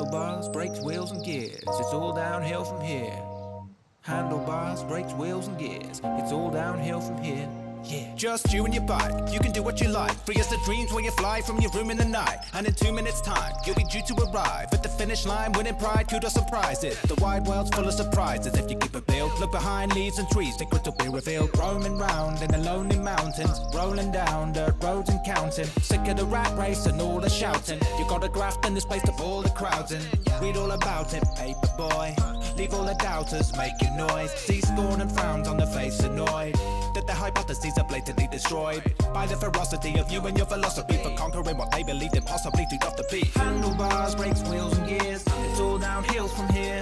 Handlebars, brakes, wheels and gears, it's all downhill from here. Handlebars, brakes, wheels and gears, it's all downhill from here. Yeah. Just you and your bike, you can do what you like. Free as the dreams where you fly from your room in the night. And in 2 minutes time, you'll be due to arrive at the finish line, winning pride, kudos and prizes. The wide world's full of surprises if you keep a bill. Look behind leaves and trees, secrets will be revealed. Roaming round in the lonely mountains, rolling down dirt roads and counting. Sick of the rat race and all the shouting. You gotta graft in this place to pull the crowds in. Read all about it, paper boy. Leave all the doubters making noise. See scorn and frowns on the face annoyed that the hypotheses are blatantly destroyed by the ferocity of you and your philosophy for conquering what they believed impossibly too tough to beat. Handlebars, brakes, wheels and gears, it's all downhill from here.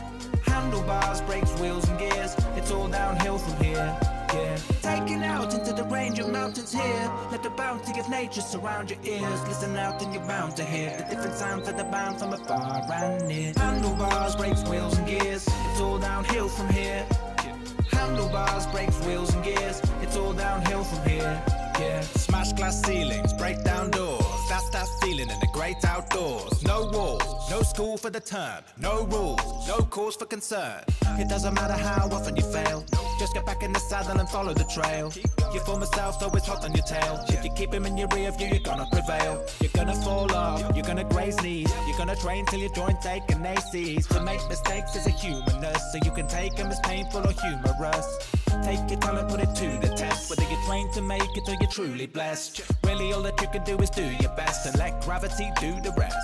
Handlebars, brakes, wheels and gears, it's all downhill from here. Yeah. Taking out into the range of mountains here. Let the bounty of nature surround your ears. Listen out and you're bound to hear the different sounds that are bound from afar and near. Handlebars, brakes, wheels and gears, it's all downhill from here. Handlebars, brakes, wheels and gears, it's all downhill from here. Yeah. Smash glass ceilings, break down doors. That's that feeling in the great outdoors. No walls, no school for the term. No rules, no cause for concern. It doesn't matter how often you fail. Just get back in the saddle and follow the trail. Your former self's always hot on your tail. If you keep him in your rear view, you're gonna prevail. You're gonna fall off, you're gonna graze knees. You're gonna train till your joints ache and ACs. To make mistakes is a humanness, so you can take them as painful or humorous. Take your talent, put it to the test. Whether you're trained to make it or you're truly blessed. Really all that you can do is do your best and let gravity do the rest.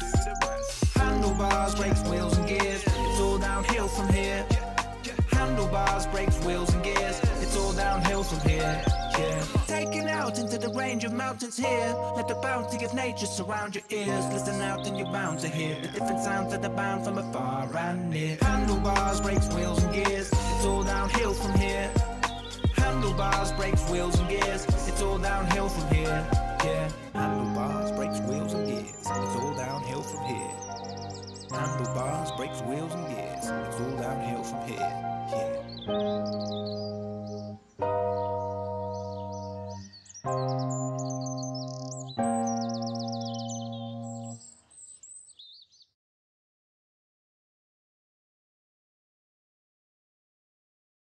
Handlebars, brakes, wheels and gears, it's all downhill from here. Handlebars, brakes, wheels and gears, it's all downhill from here. Yeah. Taking out into the range of mountains here. Let the bounty of nature surround your ears. Listen out and you're bound to hear the different sounds that are bound from afar and near. Handlebars, brakes, wheels and gears, it's all downhill from here. Handlebars, brakes, wheels and gears, it's all downhill from here. Yeah. Handlebars, brakes, wheels and gears, it's all downhill from here. Handlebars, brakes, wheels and gears, it's all downhill from here. Yeah.